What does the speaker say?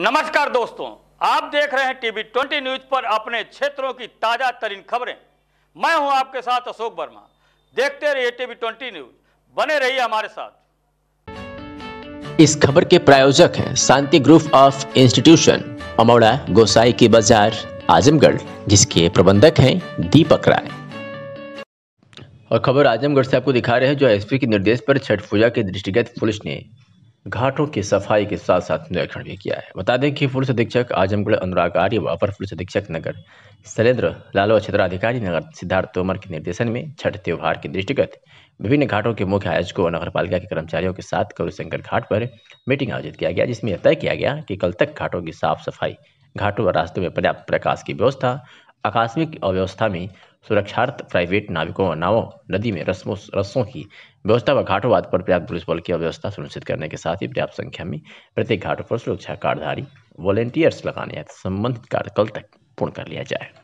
नमस्कार दोस्तों, आप देख रहे हैं टीवी 20 न्यूज पर अपने क्षेत्रों की ताजा तरीन खबरें। मैं हूं आपके साथ अशोक वर्मा। देखते रहिए टीवी 20 न्यूज, बने रहिए हमारे साथ। इस खबर के प्रायोजक हैं Shanti group of institution, Amauda, Gosai ki Bazar, Azamgarh, जिसके प्रबंधक हैं दीपक राय। और खबर आजमगढ़ से आपको दिखा रहे हैं, जो एसपी के निर्देश पर छठ पूजा के दृष्टिगत पुलिस ने घाटों की सफाई के साथ साथ निरीक्षण भी किया है। बता दें कि पुलिस अधीक्षक आजमगढ़ अनुराग आर्य व अपर पुलिस अधीक्षक नगर शैलेंद्र लालो क्षेत्राधिकारी नगर सिद्धार्थ तोमर के निर्देशन में छठ त्योहार के दृष्टिगत विभिन्न घाटों के मुख्य आयोजकों और नगर पालिका के कर्मचारियों के साथ गौरीशंकर घाट पर मीटिंग आयोजित किया गया, जिसमें यह तय किया गया कि कल तक घाटों की साफ सफाई, घाटों व रास्तों में पर्याप्त प्रकाश की व्यवस्था, आकस्मिक अव्यवस्था में सुरक्षार्थ प्राइवेट नाविकों और नावों, नदी में रस्सों की व्यवस्था व घाटों आदि पर पर्याप्त पुलिस बल की व्यवस्था सुनिश्चित करने के साथ ही पर्याप्त संख्या में प्रत्येक घाटों पर सुरक्षा कार्डधारी वॉलेंटियर्स लगाने संबंधित कार्य कल तक पूर्ण कर लिया जाए।